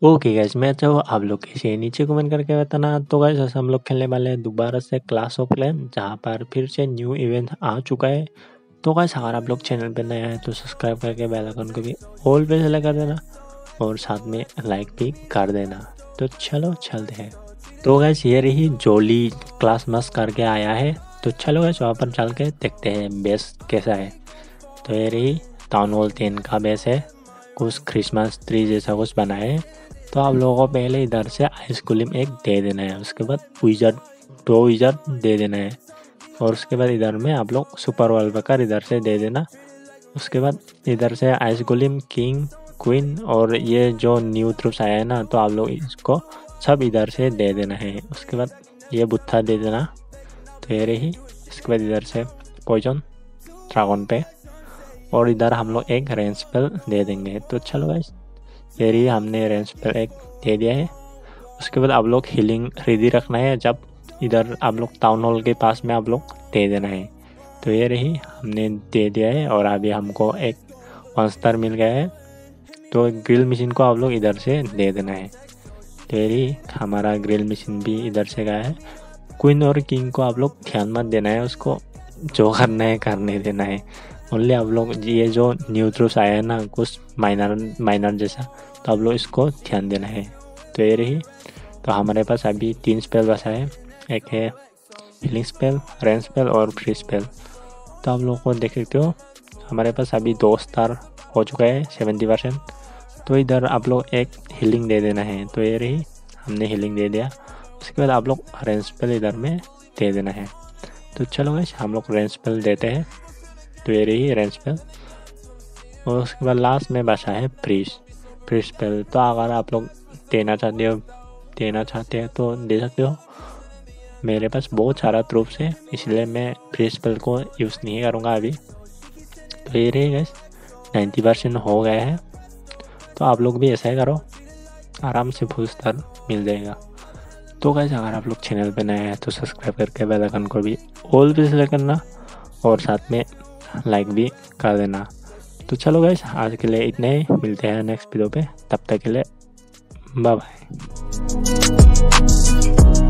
Okay guys, मैं चाहूँ आप लोग इसे नीचे कमेंट करके बताना। तो गाइस ऐसे हम लोग खेलने वाले हैं दोबारा से क्लैश ऑफ क्लैन, जहाँ पर फिर से न्यू इवेंट आ चुका है। तो गाइस अगर आप लोग चैनल पे नए हैं तो सब्सक्राइब करके बेल आइकन को भी ऑल पे सेलेक्ट कर देना और साथ में लाइक भी कर देना। तो चलो चलते हैं। तो गाइस ये रही जोली क्लास मस करके आया है। तो चलो गाइस वहाँ पर चल के देखते हैं बेस कैसा है। तो ये रही टाउन हॉल 10 का बेस है, कुछ क्रिसमस ट्री जैसा कुछ बना है। तो आप लोगों को पहले इधर से आइसक्रीम एक दे देना है, उसके बाद विज़ार्ड 2 विज़ार्ड दे देना है और उसके बाद इधर में आप लोग सुपर वॉलपेपर इधर से दे देना। उसके बाद इधर से आइसक्रीम किंग क्वीन और ये जो न्यू ट्रूप्स आया है ना, तो आप लोग इसको सब इधर से दे देना है। उसके बाद ये बुत्था दे देना। तो ये रही। इसके बाद इधर से पॉइजन ड्रैगन पे और इधर हम लोग एक रेंज स्पेल दे देंगे। तो चलो गाइस ये रही, हमने रेंज स्पेल एक दे दिया है। उसके बाद आप लोग हीलिंग रेडी रखना है, जब इधर आप लोग टाउन हॉल के पास में आप लोग दे देना है। तो ये रही, हमने दे दिया है और अभी हमको एक 1 स्टार मिल गया है। तो ग्रिल मशीन को आप लोग इधर से दे देना है। तो ये रही, हमारा ग्रिल मशीन भी इधर से गया है। क्वीन और किंग को आप लोग ध्यान मत देना है, उसको जो करना है करने देना है। ओनली आप लोग ये जो न्यू ट्रूप्स आया है ना, कुछ माइनर जैसा, तो आप लोग इसको ध्यान देना है। तो ये रही। तो हमारे पास अभी 3 स्पेल बचा है, एक है हीलिंग स्पेल, रेंज स्पेल और फ्री स्पेल। तो आप लोगों को देख सकते हो हमारे पास अभी 2 स्टार हो चुका है 70%। तो इधर आप लोग एक हीलिंग दे देना है। तो ये रही, हमने हीलिंग दे दिया। उसके बाद आप लोग रेंज स्पेल इधर में दे देना है। तो चलो गाइस हम लोग रेंज स्पेल देते हैं। तो ये रही रेंज स्पेल और उसके बाद लास्ट में बचा है फ्री स्पेल। तो अगर आप लोग देना चाहते हैं तो दे सकते हो। मेरे पास बहुत सारा ट्रूप्स है, इसलिए मैं फ्री स्पेल को यूज़ नहीं करूँगा अभी। तो ये रही गाइस 90% हो गया है। तो आप लोग भी ऐसा ही करो, आराम से फुल स्टार मिल जाएगा। तो गाइस अगर आप लोग चैनल पे नए हैं तो सब्सक्राइब करके बेल आइकन को भी ऑल पे सेलेक्ट करना और साथ में लाइक भी कर देना। तो चलो गाइस आज के लिए इतने ही, मिलते हैं नेक्स्ट वीडियो पे। तब तक के लिए बाय बाय।